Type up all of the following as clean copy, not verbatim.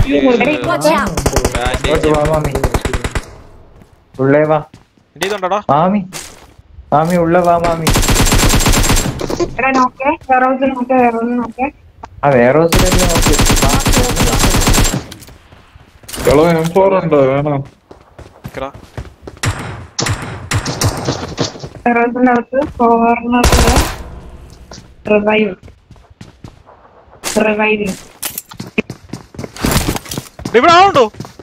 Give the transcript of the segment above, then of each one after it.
Watch out. ഇങ്ങോട്ട് വാ മാമി. ഉള്ളേ വാ മാമി. മാമി ഉള്ള വാ മാമി. ആ വേറെ ഹൗസിലല്ലേ നോക്ക്. M4 ഉണ്ടോ വേണോ? ഇവിടെ ആളുണ്ടോ?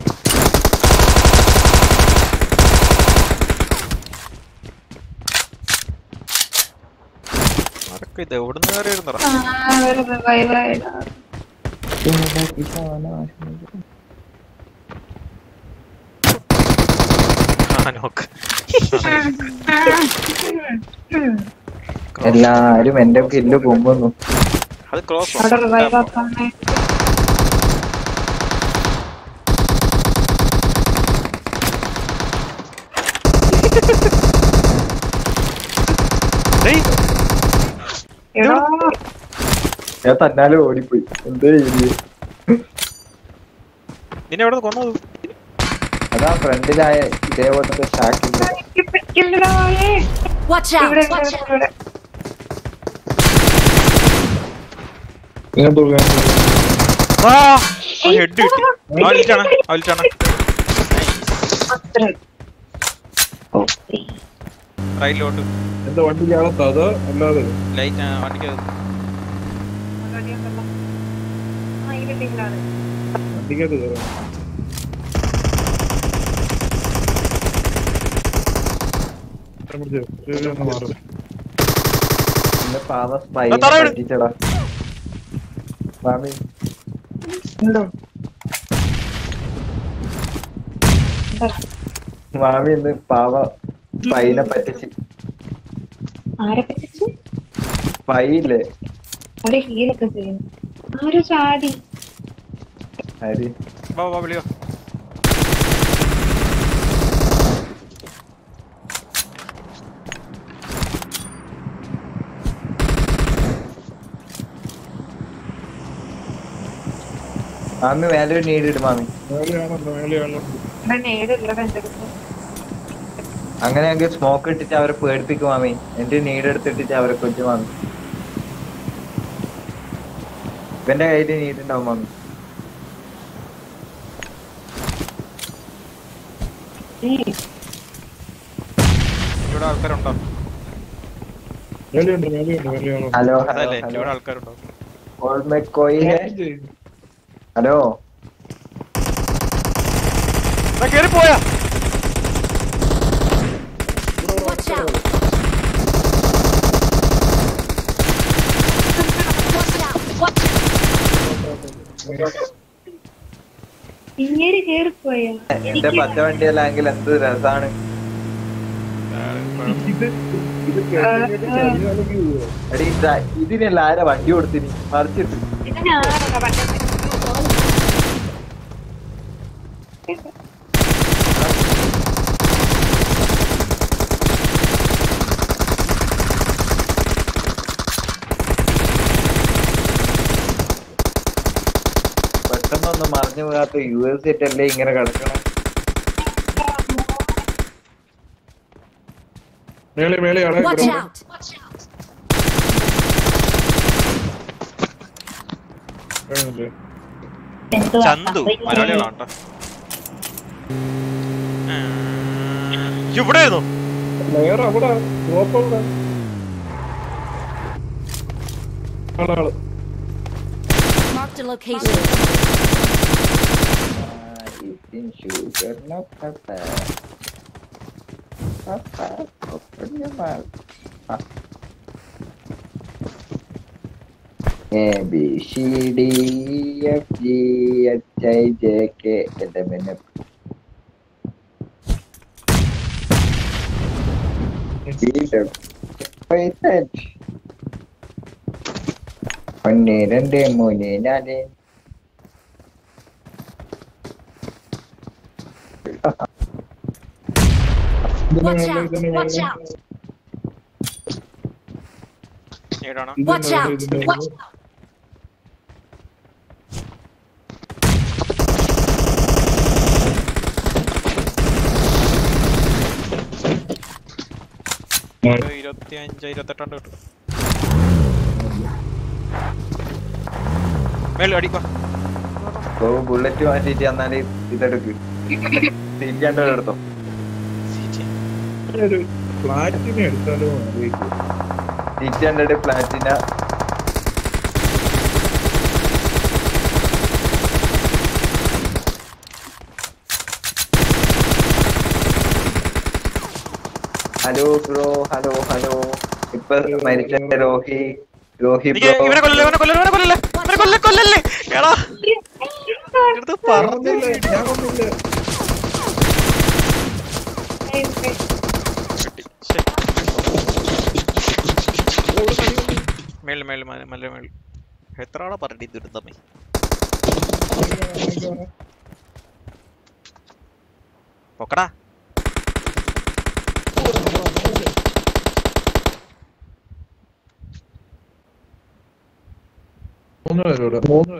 ഇത് എവിടുന്ന് കയറിയിരുന്നടാ? എല്ലാരും എന്റെ കില്ല് കൊമ്പുന്നു. അത് ക്ലോസ് ഞാൻ തന്നാലും ഓടിപ്പോയി. എന്തേ നിന്നെ എവിടെ കൊന്നത്? അതാ ഫ്രണ്ടിലായ ഇതേപോലത്തെ ഷാക്കില്ല. റൈറ്റിലോട്ട് എന്താ വണ്ടിക്കകത്തോ അതോ അല്ലാതെ? ലൈറ്റ് വണ്ടിക്കകത്ത്. വണ്ടിക്കകത്ത് കയറാം. പാവ സ്പൈ പറ്റിച്ചടാ മാമി. മാമി ഇന്ന് പാവ സ്പൈനെ പറ്റിച്ച്. സ്പൈ ഇല്ലേ ആര്? വിളിയോ? മാമി വേലൊരു നീടിടും മാമി. അങ്ങനെയെങ്കിൽ സ്മോക്ക് ഇട്ടിട്ട് അവരെ പേടിപ്പിക്കും മാമി. എന്റെ നീടെടുത്തിട്ടിട്ട് അവരെ കൊച്ചു മാമി. ഇവന്റെ കയ്യില് നീടുണ്ടാവും മാമി. ഇവിടെ ആൾക്കാരുണ്ടോ? ഹലോ ആൾക്കാരുണ്ടോ? ഹലോ കേറിപ്പോയാ? എന്റെ പച്ച വണ്ടിയല്ലെങ്കിൽ എന്ത് രസാണ്. ഇതിനല്ല ആരാ വണ്ടി കൊടുത്തിനി മറിച്ചിട്ട്. പെട്ടെന്നൊന്നും മറിഞ്ഞു പോകാത്ത US അല്ലേ ഇങ്ങനെ കിടക്കണം. ചന്തു മലയാളികളാട്ടോ. ഇവിടെ ABCDFGHIJK എന്റെ പിന്നെ 1 2 3 4 Watch out! Watch out! Watch out! Watch out! 25, 28 കിട്ടും. മേളിൽ അടിക്കോ. ബുള്ളറ്റ് മാറ്റിട്ട് എന്നാല് ഇതെടുക്ക്. സീറ്റ് എടുത്തോ. ഒരു ഫ്ലാറ്റിനെ എടുത്താലോ ആലോചിക്കും. സീറ്റ് പ്ലാറ്റിന. Hello bro, hello hello. ഇപ്പൊ മരിച്ച രോഹി ഇവനെ കൊല്ലല്ലേ, ഇവനെ കൊല്ലല്ലേ, ഇവനെ കൊല്ലല്ലേ, ഇവനെ കൊല്ലല്ലേ. എടാ എടുത്ത് പറഞ്ഞില്ലേ. ഞാൻ കൊണ്ടില്ല. മേളിൽ എത്ര ആളെ പറഞ്ഞി ദുരിതമേ. പൊക്കടാ. മൂന്ന് പേരോട്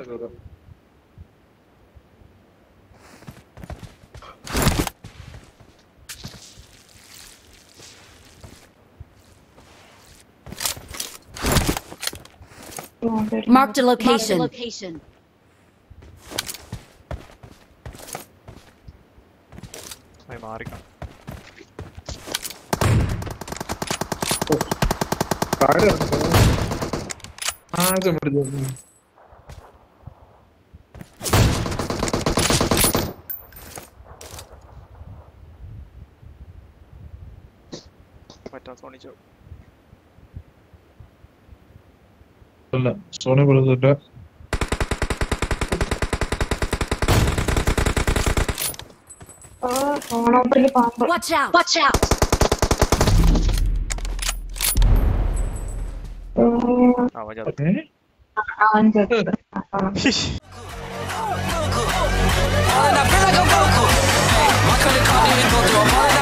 Marked a location. മാറിക്കാം. താഴെ ആകെ പിടിച്ചു. പറ്റാ സോണിച്ചോ. അല്ല സോണി കൊടുത്തിട്ട് Watch out! Watch out! അവജാ And I feel like I'm Goku. My color can't even go through a